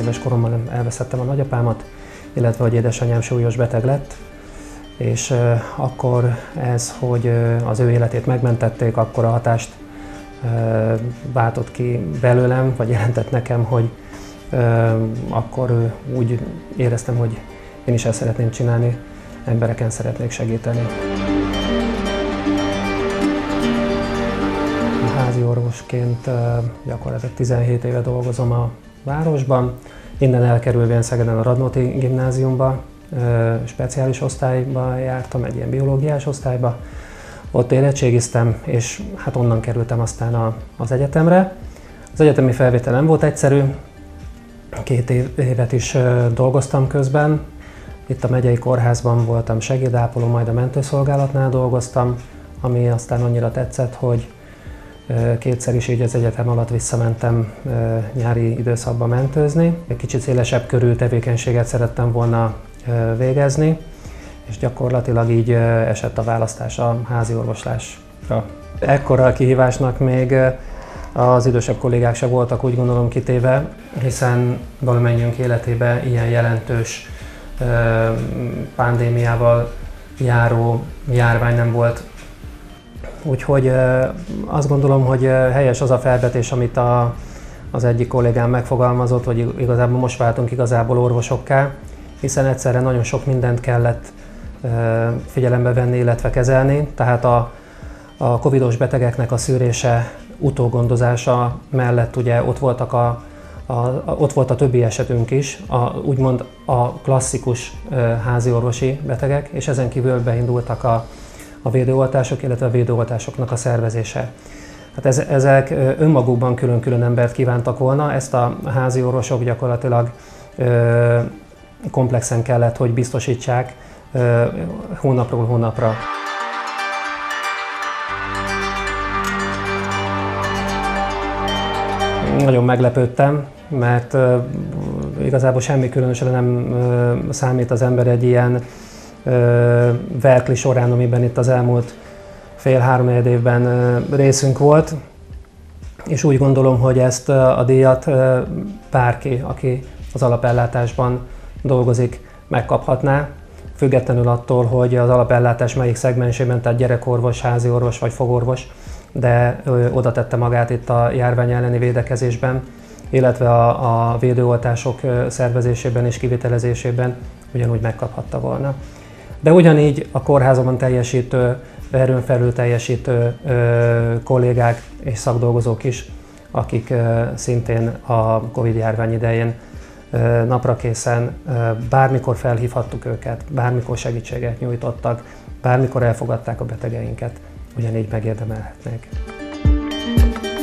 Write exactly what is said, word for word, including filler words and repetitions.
éves koromban elvesztettem a nagyapámat, illetve hogy édesanyám súlyos beteg lett, és akkor ez, hogy az ő életét megmentették, akkor a hatást váltott ki belőlem, vagy jelentett nekem, hogy akkor úgy éreztem, hogy én is ezt szeretném csinálni, embereken szeretnék segíteni. Házi orvosként gyakorlatilag tizenhét éve dolgozom a városban. Innen elkerülvén Szegeden a Radnóti Gimnáziumba, speciális osztályba jártam, egy ilyen biológiás osztályba. Ott érettségiztem, és hát onnan kerültem aztán a, az egyetemre. Az egyetemi felvétel nem volt egyszerű, két évet is dolgoztam közben. Itt a megyei kórházban voltam segédápoló, majd a mentőszolgálatnál dolgoztam, ami aztán annyira tetszett, hogy kétszer is így az egyetem alatt visszamentem nyári időszakban mentőzni. Egy kicsit szélesebb körű tevékenységet szerettem volna végezni, és gyakorlatilag így esett a választás a házi orvoslásra. Ekkora a kihívásnak még az idősebb kollégák se voltak, úgy gondolom, kitéve, hiszen valamennyiünk életében ilyen jelentős pandémiával járó járvány nem volt. Úgyhogy azt gondolom, hogy helyes az a felvetés, amit a, az egyik kollégám megfogalmazott, hogy igazából most váltunk igazából orvosokká, hiszen egyszerre nagyon sok mindent kellett figyelembe venni, illetve kezelni. Tehát a, a covidos betegeknek a szűrése, utógondozása mellett ugye ott, voltak a, a, ott volt a többi esetünk is, a, úgymond a klasszikus házi orvosi betegek, és ezen kívül beindultak a a védőoltások, illetve a védőoltásoknak a szervezése. Hát ez, ezek önmagukban külön-külön embert kívántak volna, ezt a házi orvosok gyakorlatilag ö, komplexen kellett, hogy biztosítsák ö, hónapról hónapra. Nagyon meglepődtem, mert ö, igazából semmi különösre nem ö, számít az ember egy ilyen verkli során, amiben itt az elmúlt fél-három évben részünk volt, és úgy gondolom, hogy ezt a díjat bárki, aki az alapellátásban dolgozik, megkaphatná, függetlenül attól, hogy az alapellátás melyik szegmensében, tehát gyerekorvos, házi orvos vagy fogorvos, de oda tette magát itt a járvány elleni védekezésben, illetve a, a védőoltások szervezésében és kivitelezésében ugyanúgy megkaphatta volna. De ugyanígy a kórházban teljesítő, erőn felül teljesítő ö, kollégák és szakdolgozók is, akik ö, szintén a Covid-járvány idején ö, naprakészen ö, bármikor felhívhattuk őket, bármikor segítséget nyújtottak, bármikor elfogadták a betegeinket, ugyanígy megérdemelhetnék.